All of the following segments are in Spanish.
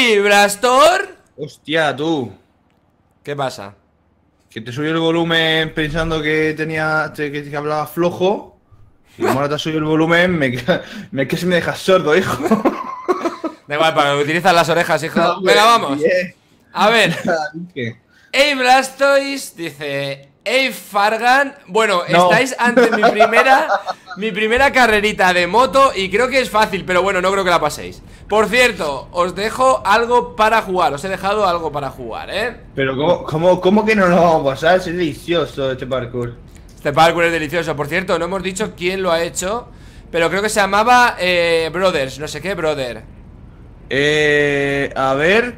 ¡Ey, Brastor! Hostia, tú. ¿Qué pasa? Que te subió el volumen pensando que que hablaba flojo. Y como ahora te ha subido el volumen, casi me dejas sordo, hijo. Da igual, para que utilizas las orejas, hijo. No, Venga, vamos. bien. A ver. ¿Qué? Ey, Blastoise dice: Ey, Fargan. Bueno, No. estáis ante mi primera carrerita de moto. Y creo que es fácil, pero bueno, no creo que la paséis. Por cierto, os dejo algo para jugar. Os he dejado algo para jugar, Pero ¿cómo que no lo vamos a pasar? Es delicioso este parkour. Este parkour es delicioso. Por cierto, no hemos dicho quién lo ha hecho, pero creo que se llamaba Brothers, no sé qué, Brother. A ver.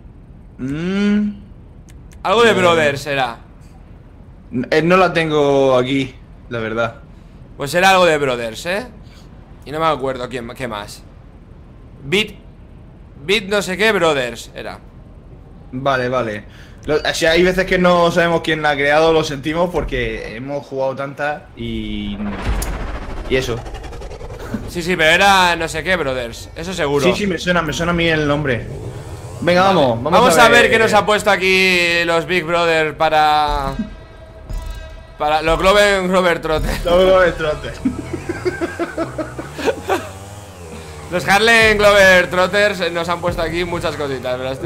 Algo de Brothers era. No la tengo aquí, la verdad. Pues era algo de Brothers, y no me acuerdo qué más. Beat no sé qué Brothers era. Vale. Si hay veces que no sabemos quién la ha creado, lo sentimos porque hemos jugado tantas y eso. Sí, pero era no sé qué Brothers, eso seguro. Sí, me suena a mí el nombre. Venga, Vale. vamos a ver qué nos ha puesto aquí los Big Brother para los Glover Trotter. Los Harlem Glover Trotters nos han puesto aquí muchas cositas, ¿verdad?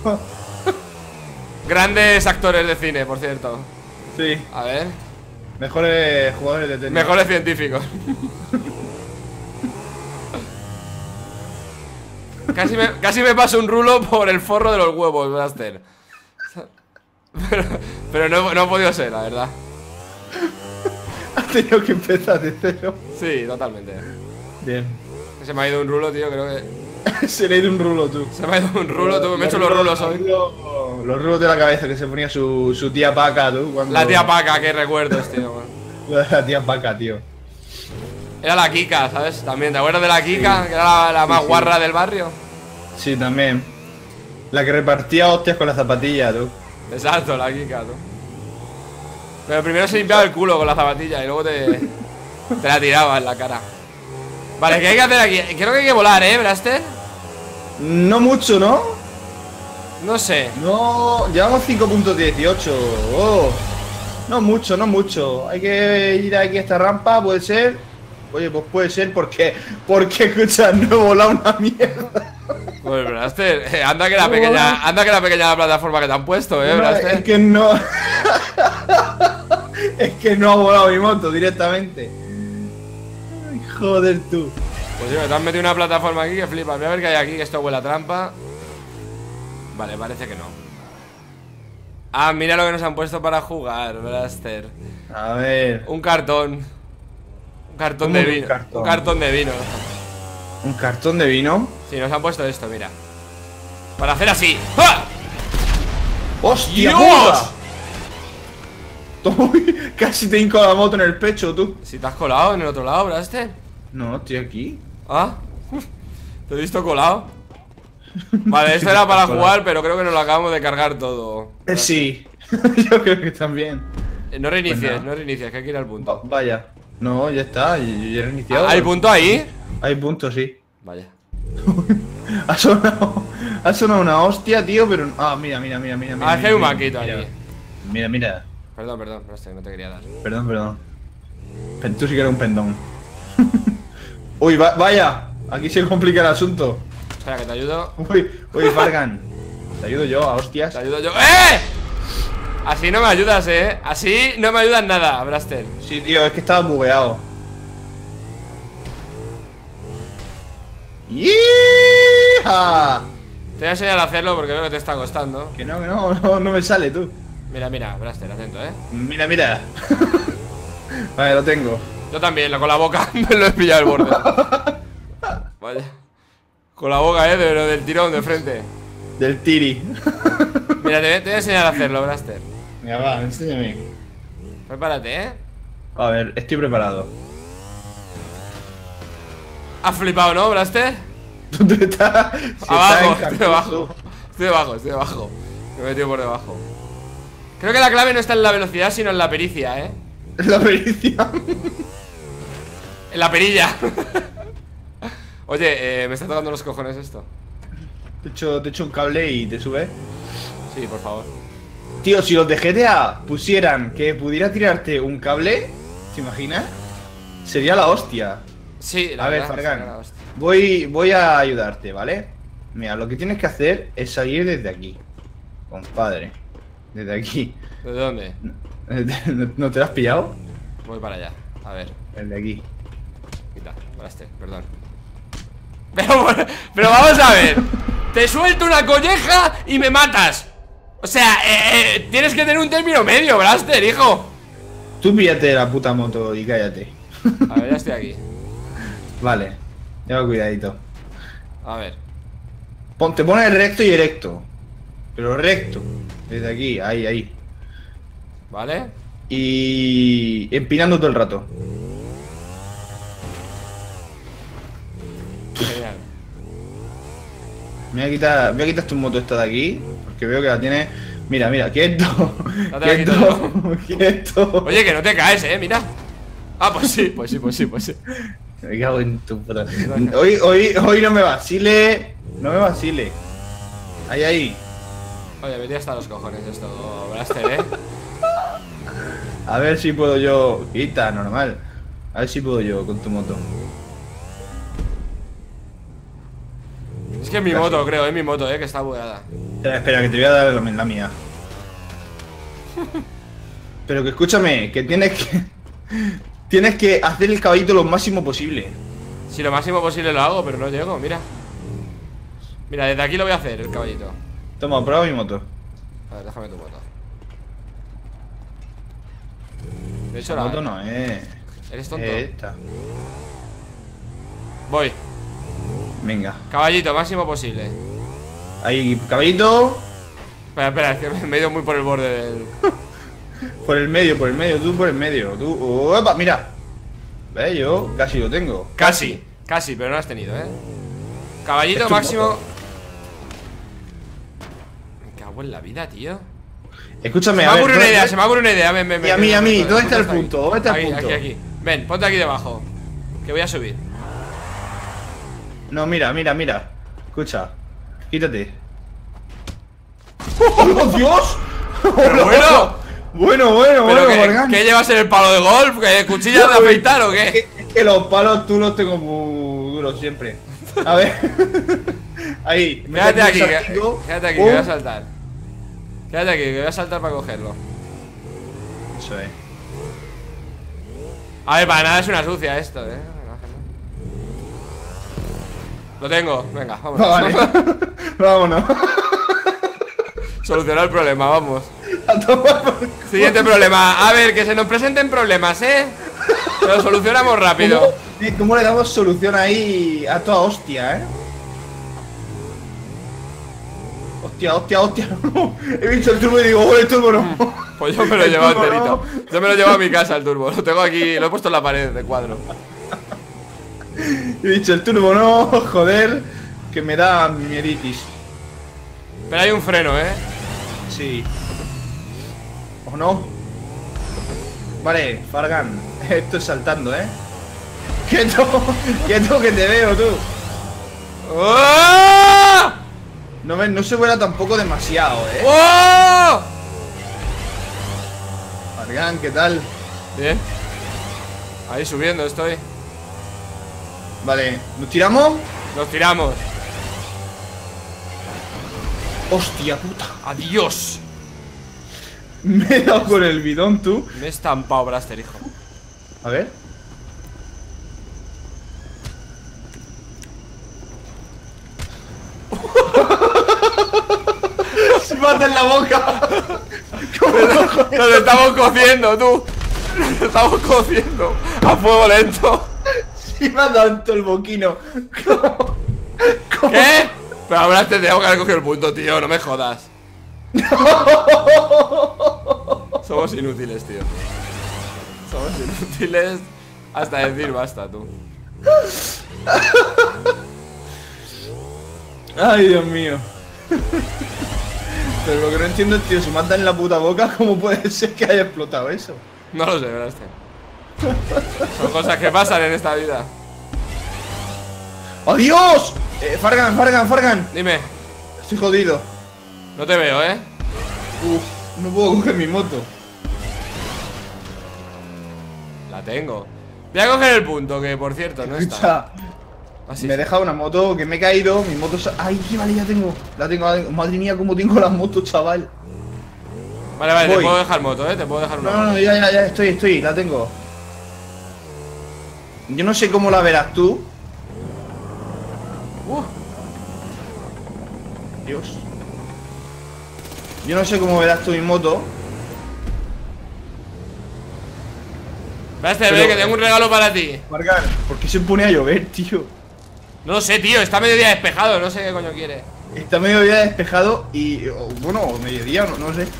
Grandes actores de cine, por cierto. Sí. A ver. Mejores jugadores de tenis. Mejores científicos. Casi me paso un rulo por el forro de los huevos, Blaster. Pero no he podido ser, la verdad. Has tenido que empezar de cero. Sí, totalmente. Bien. Se me ha ido un rulo, tío, creo que... Se le ha ido un rulo, tú. Se me ha ido un rulo, tú. Me he hecho los rulos hoy. Los rulos de la cabeza que se ponía su tía Paca, tú. La tía Paca, qué recuerdos, tío. La tía Paca, tío. Era la Kika, ¿sabes? También, ¿te acuerdas de la Kika? Sí. Que era la más guarra del barrio. Sí, también. La que repartía hostias con la zapatilla, tú. Exacto, la Kika, tú. Pero primero se limpiaba el culo con la zapatilla y luego te la tiraba en la cara. Vale, ¿qué hay que hacer aquí? Creo que hay que volar, Blaster. No mucho, ¿no? No sé. No, llevamos 5.18. Oh. No mucho. Hay que ir aquí a esta rampa, puede ser. Oye, pues puede ser porque escucha, no he volado una mierda. Pues Blaster, anda que la pequeña la plataforma que te han puesto, Blaster. Es que no. Es que no ha volado mi moto directamente. Ay, joder, tú. Pues sí, te han metido una plataforma aquí que flipas. Voy a ver qué hay aquí, que esto huele a trampa. Vale, parece que no. Ah, mira lo que nos han puesto para jugar, Blaster. A ver. Un cartón. Un cartón de vino. Un cartón de vino. ¿Un cartón de vino? Sí, nos han puesto esto, mira. Para hacer así. ¡Ah! ¡Hostia! ¡Dios! Casi te hinco la moto en el pecho, tú. Si te has colado en el otro lado, Blaster. No, estoy aquí. Ah, te he visto colado. Vale, esto era para jugar, pero creo que nos lo acabamos de cargar todo. Sí, yo creo que también. No reinicies, que hay que ir al punto. Vaya. No, ya está, yo ya he reiniciado. ¿Hay punto ahí? Hay punto, sí. Vaya. Ha sonado una hostia, tío, pero... Ah, mira. Ah, es que hay un banquito aquí. Mira. Perdón, no te quería dar. Perdón. Tú sí que eres un pendón. Uy, vaya. Aquí se complica el asunto. Espera, que te ayudo. Uy, Fargan. Te ayudo yo, a hostias. Te ayudo yo. ¡Eh! Así no me ayudas, Así no me ayudas nada, Blaster. Sí, tío, es que estaba bugueado. ¡Yeeha! Te voy a enseñar a hacerlo porque veo que te está costando. Que no me sale, tú. Mira, Blaster, atento, Mira. Vale, lo tengo. Yo también, con la boca me lo he pillado el borde. Vaya. Con la boca, pero del tirón de frente. Del tiri. Mira, te voy a enseñar a hacerlo, Blaster. Venga, va, enséñame. Prepárate, A ver, estoy preparado. ¿Has flipado, no, Blaster? ¿Dónde está? Abajo, estoy debajo. Me he metido por debajo. Creo que la clave no está en la velocidad, sino en la pericia, La pericia. En la perilla. Oye, me está tocando los cojones esto. Te echo un cable y te subes. Sí, por favor. Tío, si los de GTA pusieran que pudiera tirarte un cable, ¿te imaginas? Sería la hostia. Sí, la A ver, verdad, Fargan, sería la hostia. voy a ayudarte, ¿vale? Mira, lo que tienes que hacer es salir desde aquí. Compadre. Desde aquí. ¿De dónde? ¿No te lo has pillado? Voy para allá. A ver. Desde aquí. Quita, paraste, perdón. Pero vamos a ver. Te suelto una colleja y me matas. O sea, tienes que tener un término medio, Blaster, hijo. Tú píllate la puta moto y cállate. A ver, ya estoy aquí. Vale. Lleva cuidadito. A ver. Te pones recto y erecto. Pero recto. Desde aquí, ahí. ¿Vale? Y empinando todo el rato. Genial. Me voy a quitar tu moto esta de aquí. Porque veo que la tiene. Mira, quieto. No te la quito Quieto. Oye, que no te caes, mira. Ah, pues sí. Me cago en tu puta. Hoy no me vacile. No me vacile. Ahí. Oye, me tira hasta los cojones esto, Blaster, A ver si puedo yo. Quita, normal. A ver si puedo yo con tu moto. Es que es mi moto, creo, es mi moto, que está bugueada. Espera, que te voy a dar la mía. Pero que escúchame, que tienes que hacer el caballito lo máximo posible. Si lo máximo posible lo hago, pero no llego, mira. Mira, desde aquí lo voy a hacer, el caballito. Toma, prueba mi moto. A ver, déjame tu moto. De hecho, La moto no es. ¿Eres tonto? Esta. Voy. Venga. Caballito, máximo posible. Ahí, caballito. Espera, es que me he ido muy por el borde del... Por el medio, tú por el medio. Tú. ¡Opa! Mira. ¿Ves? Yo casi lo tengo. Casi, pero no has tenido, Caballito Es tu máximo. moto. Me cago en la vida, tío. Escúchame, Se me ocurre una idea, ven. Y a mí, ¿dónde está el punto? ¿Dónde está el punto? Aquí. Ven, ponte aquí debajo. Que voy a subir. No, mira. Escucha. Quítate. ¡Oh, Dios! Pero Bueno, Morgan. ¿Qué llevas en el palo de golf? ¿Qué cuchillas de afeitar o qué? Es que los palos tú los tengo muy duros siempre. A ver. Ahí. Quédate aquí, saltito. que voy a saltar. Quédate aquí, que voy a saltar para cogerlo. Eso es. A ver, para nada es una sucia esto, Lo tengo, venga, vámonos. Vale. Vámonos. Solucionar el problema, vamos. A tomar por culo. Siguiente problema. A ver, que se nos presenten problemas, Lo solucionamos rápido. ¿Cómo le damos solución ahí a toda hostia, Hostia. No. He visto el turbo y digo, el turbo no. Pues yo me lo he llevado enterito. Yo me lo he llevado a mi casa el turbo. Lo tengo aquí, lo he puesto en la pared de cuadro. He dicho el turbo no, joder, que me da mieditis. Pero hay un freno, Sí. ¿O no? Vale, Fargan, esto es saltando, Quieto que te veo, tú. ¡Oh! No se vuela tampoco demasiado, ¡Oh! Fargan, ¿qué tal? Bien. Ahí subiendo estoy. Vale, ¿nos tiramos? Nos tiramos. Hostia puta. Adiós. Me he dado con el bidón, tú. Me he estampado, Blaster, hijo. A ver. Se mata en la boca. Nos estamos cociendo, tú. Nos estamos cociendo a fuego lento. Se me ha dado en todo el boquino. ¿Qué? Pero Blaster, tengo que haber cogido el punto, tío. No me jodas. Somos inútiles, tío. Somos inútiles hasta decir basta, tú. Ay, Dios mío. Pero lo que no entiendo es, tío, si mata en la puta boca, ¿cómo puede ser que haya explotado eso? No lo sé, Blaster. Son cosas que pasan en esta vida. ¡Adiós! Fargan. Dime. Estoy jodido. No te veo, No puedo coger mi moto. La tengo. Voy a coger el punto, que por cierto no está. Escucha, Así me he dejado una moto que me he caído. Mi moto. Ay, qué vale, ya tengo. La tengo. Madre mía, cómo tengo las motos, chaval. Vale, vale, Voy. te puedo dejar moto, te puedo dejar una No, no, moto. no, ya, estoy, la tengo. Yo no sé cómo la verás tú. Dios. Yo no sé cómo verás tú mi moto. Espérate, Pero- ve que tengo un regalo para ti. Margar, ¿por qué se pone a llover, tío? No lo sé, tío, está mediodía despejado, no sé qué coño quiere. Está mediodía despejado y... bueno, mediodía, no sé.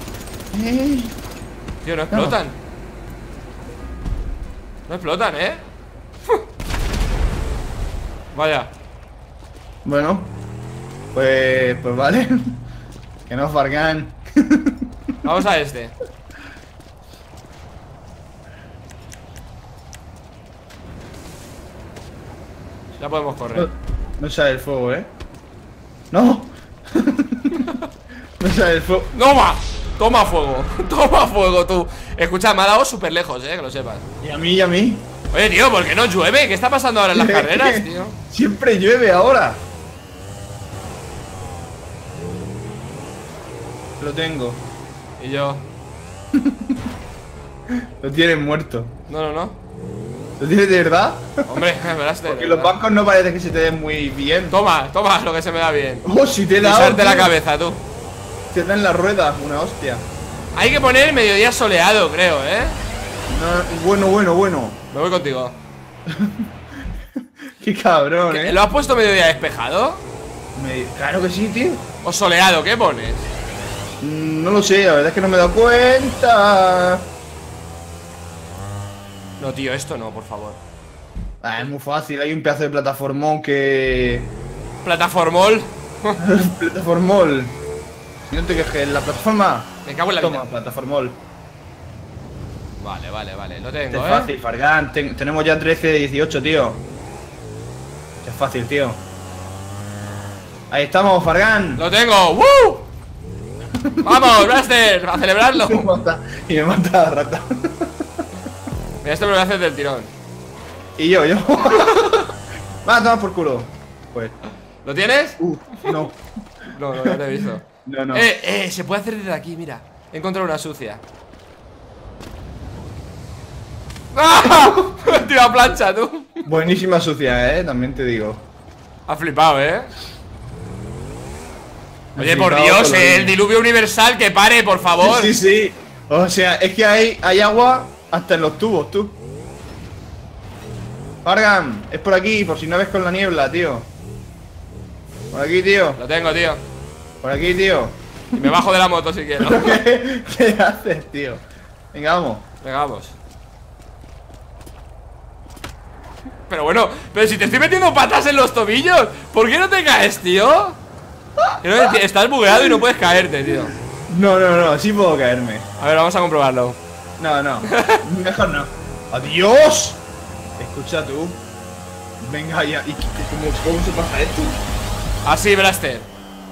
Tío, no explotan. No explotan, Vaya. Bueno. Pues vale. Que no, Fargan. Vamos a este. Ya podemos correr. No sale el fuego, No. No sale el fuego. ¡Toma! Toma fuego. Toma fuego, tú. Escucha, me ha dado súper lejos, que lo sepas. Y a mí, y a mí. Oye, tío, ¿por qué no llueve? ¿Qué está pasando ahora en las carreras, tío? Siempre llueve ahora. Lo tengo. Y yo. Lo tienen muerto. No, no, no. ¿Lo tienes de verdad? Hombre, verás. Porque los bancos no parece que se te den muy bien. Toma, toma lo que se me da bien. Oh, si te he dado. Pisarte la tío. cabeza, tú. Te dan la rueda, una hostia. Hay que poner mediodía soleado, creo, No, bueno. Me voy contigo. Qué cabrón, ¿Lo has puesto mediodía despejado? Claro que sí, tío. ¿O soleado? ¿Qué pones? No lo sé, la verdad es que no me he dado cuenta. No, tío, esto no, por favor. Es muy fácil, hay un pedazo de plataformón que... Plataformol. Plataformol. Si no te quejes, la plataforma. Me cago en la Toma, vida. plataformol. Vale, lo Este tengo, es fácil, Fargan. Tenemos ya 13 de 18, tío. Este es fácil, tío. Ahí estamos, Fargan. Lo tengo. ¡Woo! Vamos, Blaster, a celebrarlo. Y me mata la rata. Mira, esto me lo haces del tirón. Y yo. Va, toma por culo. Pues. ¿Lo tienes? No. No, no te he visto. No. Se puede hacer desde aquí, mira. He encontrado una sucia. ¡Ah! Me he tirado a plancha, tú. Buenísima sucia, también te digo. Ha flipado, Oye, por flipado Dios, con lo el mismo. diluvio universal, que pare, por favor. Sí. O sea, es que hay agua hasta en los tubos, tú. Fargan, es por aquí, por si no ves con la niebla, tío. Por aquí, tío. Lo tengo, tío. Por aquí, tío. Y me bajo de la moto si quiero. ¿Qué haces, tío? Venga, vamos. Venga, vamos. Pero bueno, pero si te estoy metiendo patas en los tobillos, ¿por qué no te caes, tío? Estás bugueado y no puedes caerte, tío. No, sí puedo caerme. A ver, vamos a comprobarlo. No, mejor no. ¡Adiós! Escucha tú. Venga, ya. ¿Y cómo se pasa esto? Así, Blaster.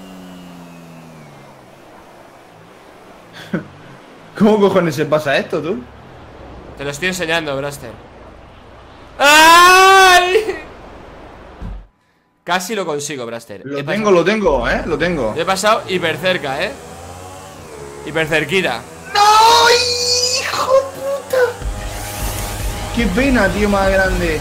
¿Cómo cojones se pasa esto, tú? Te lo estoy enseñando, Blaster. ¡Ay! Casi lo consigo, Blaster. Lo tengo, lo tengo. He pasado hiper cerca, hiper cerquita. ¡No, hijo puta! ¡Qué pena, tío, más grande!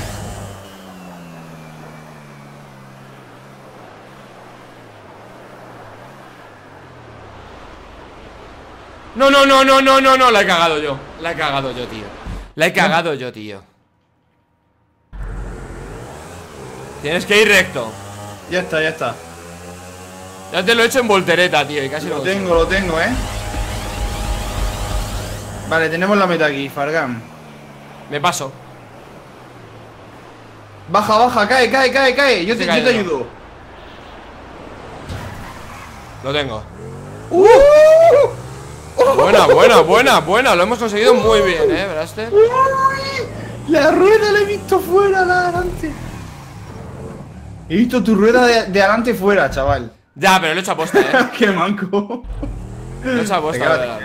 No, la he cagado yo. La he cagado yo, tío. La he cagado yo, tío. Tienes que ir recto. Ya está. Ya te lo he hecho en voltereta, tío, y casi Lo consigo. tengo, Vale, tenemos la meta aquí, Fargan. Me paso. Baja, cae. Yo te cayendo. ayudo. Lo tengo. Buena. Lo hemos conseguido muy bien, Blaster. La rueda la he visto fuera, la de adelante. He visto tu rueda de adelante fuera, chaval. Ya, pero lo he hecho a posta, Qué manco. Lo he hecho a posta, Venga, ¿verdad?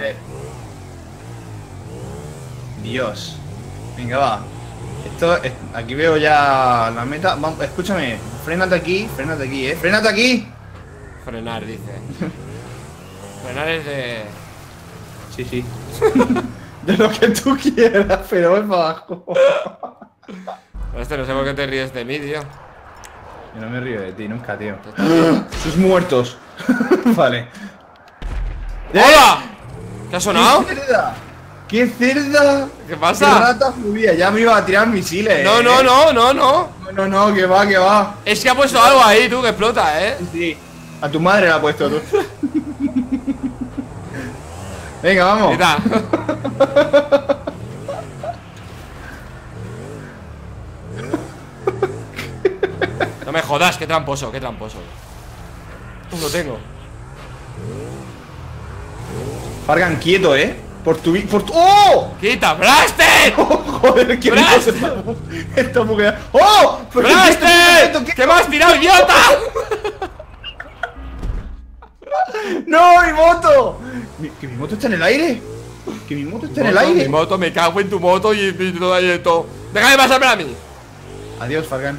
Dios. Venga, va. Aquí veo ya la meta. Vamos, escúchame. Frénate aquí, ¡Frénate aquí! Frenar, dice. Frenar es de... Sí, sí. De lo que tú quieras, pero voy para abajo. No sé por qué te ríes de mí, tío. Yo no me río de ti nunca, tío. Sus muertos. Vale. ¡Hola! ¿Qué ha sonado? ¡Qué cerda! ¡Qué cerda! ¿Qué pasa? ¡Qué rata judía! Ya me iba a tirar misiles. No, no, no, no, no. No, que va, que va. Es que ha puesto algo ahí, tú, que explota, Sí. A tu madre la ha puesto tú. Venga, vamos. Quita. No me jodas, qué tramposo, qué tramposo. Lo tengo. Fargan, quieto, Por tu... ¡Oh! ¡Quita! ¡Blaster! Joder, qué ¡Blaster! Está bugueado. ¡Oh! ¿Pero qué es esto? ¡Blaster! ¡Que me has tirado, idiota! ¡No, mi moto! ¿Que mi moto está en el aire? ¿Que mi moto está en el aire? Mi moto, me cago en tu moto y todo ahí esto. ¡Déjame pasarme a mí! Adiós, Fargan.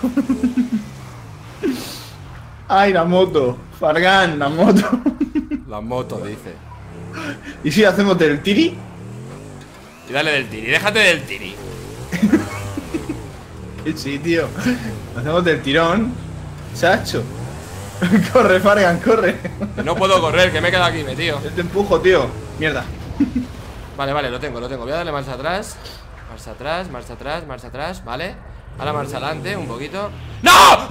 Ay, la moto. Fargan, la moto. La moto, dice. ¿Y si hacemos del tiri? Y dale del tiri, déjate del tiri. Sí, tío. Hacemos del tirón. Chacho. Corre, Fargan, corre. Que no puedo correr, que me he quedado aquí metido. Yo te empujo, tío. Mierda. Vale, vale, lo tengo. Voy a darle marcha atrás. Marcha atrás, marcha atrás, marcha atrás, vale. Ahora marcha adelante, un poquito. ¡No!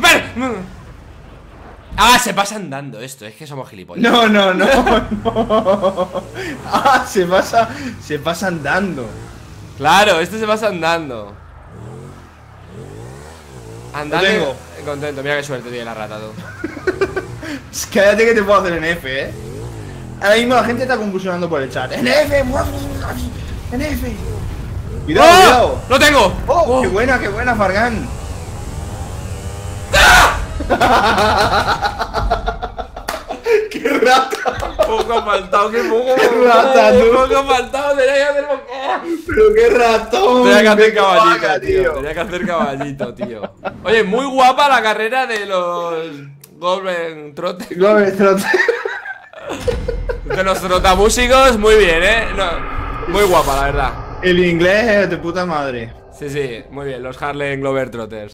Ah, se pasa andando esto, es que somos gilipollas. No. Ah, se pasa andando. Claro, este se pasa andando. Andando. Lo tengo. Contento, mira qué suerte tiene la rata, tú. Cállate que te puedo hacer en F, Ahora mismo la gente está convulsionando por el chat. ¡En F! ¡En F! ¡Cuidado, ¡Oh! cuidado! ¡Lo tengo! ¡Oh! ¡Qué buena, Fargan! ¡Qué rata! Poco ha faltado, qué poco. ¡Qué rata, tú! Poco ha faltado, tenía que hacer boqueo. ¡Pero qué ratón! Tenía que hacer ¡Qué vaca, caballito, tío. Tenía que hacer caballito, tío. Oye, muy guapa la carrera de los Golden Trotter. Glover Trotter. De los trotamúsicos, muy bien, no, muy guapa, la verdad. El inglés es de puta madre. Sí, sí, muy bien, los Harlem Globetrotters.